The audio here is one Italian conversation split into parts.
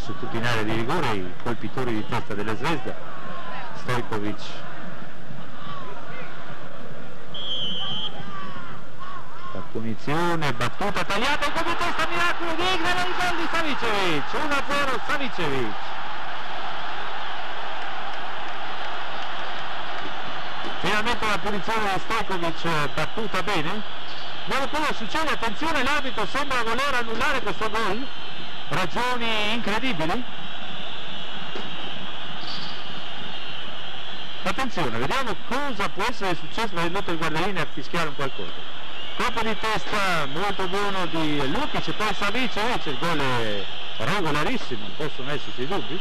su tutti in area di rigore i colpitori di testa della Zvezda. Stojkovic, la punizione, battuta tagliata, come di testa, miracolo di Igner, il gol di Savicevic, 1-0 Savicevic. Finalmente la punizione di Stojkovic battuta bene. Dopo quello succede, attenzione, l'arbitro sembra voler annullare questo gol, ragioni incredibili. Attenzione, vediamo cosa può essere successo, è andato il guardalinea a fischiare un qualcosa. Colpo di testa molto buono di Lukic e poi Savicevic, il gol è regolarissimo, non possono esserci dubbi.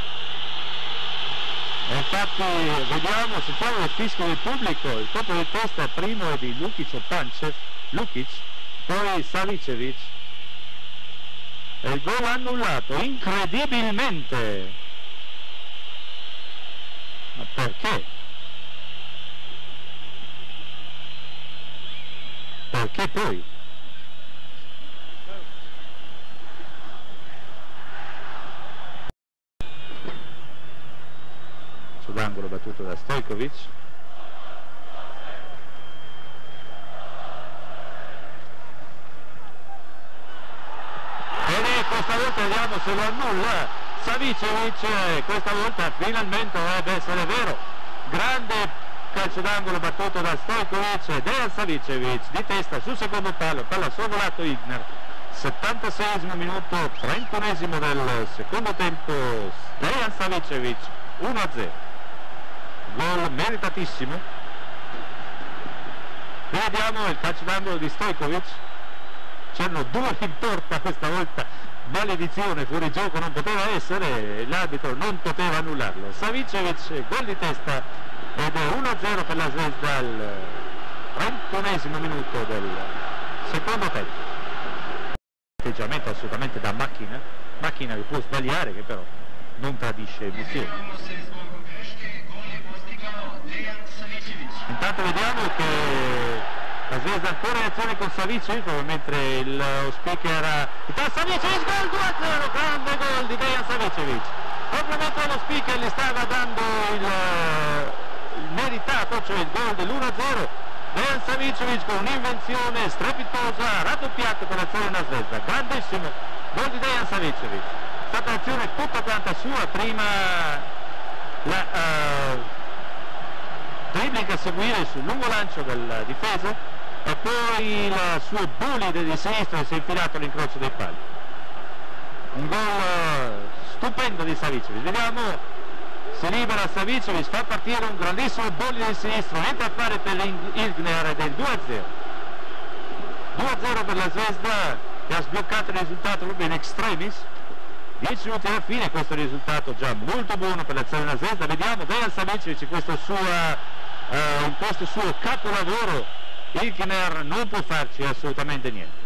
E infatti vediamo, sentiamo il fischio del pubblico, il colpo di testa primo è di Lukic o Pancev, Lukic, poi Savicevic e il gol annullato incredibilmente. Ma perché? Perché poi? D'angolo battuto da Stojkovic. E questa volta vediamo se lo annulla Savicevic, questa volta finalmente dovrebbe essere vero. Grande calcio d'angolo battuto da Stojkovic, Dejan Savicevic di testa sul secondo palo, palla sorvolato Igner. 76esimo minuto, 31esimo del secondo tempo, Dejan Savicevic 1-0. Gol meritatissimo. Vediamo il calcio d'angolo di Stojkovic, c'erano due in porta questa volta, maledizione, fuori gioco non poteva essere, l'arbitro non poteva annullarlo. Savicevic, gol di testa ed è 1-0 per la Zvezda al 31esimo minuto del secondo tempo. Atteggiamento assolutamente da macchina che può sbagliare, che però non tradisce emozioni. Intanto vediamo che la Zvezda ancora in azione con Savicevic, mentre lo speaker Savicevic, gol 2-0, grande gol di Dejan Savicevic. Proprio mentre lo speaker gli stava dando il meritato, cioè il gol dell'1-0, Dejan Savicevic con un'invenzione strepitosa, raddoppiato per l'azione della Zvezda. Grandissimo gol di Dejan Savicevic. È stata l'azione tutta quanta sua, prima la dribbling a seguire sul lungo lancio del difesa e poi il suo bolide di sinistra che si è infilato all'incrocio dei pali. Un gol stupendo di Savicevic. Vediamo, si libera Savicevic, fa partire un grandissimo bolide di sinistra, entra a fare per l'Igner del 2-0. 2-0 per la Zvezda che ha sbloccato il risultato proprio in extremis. 10 minuti alla fine, questo è il risultato già molto buono per l'azione della Zvezda. Vediamo Dejan Savicevic in questo suo capolavoro. Igner non può farci assolutamente niente.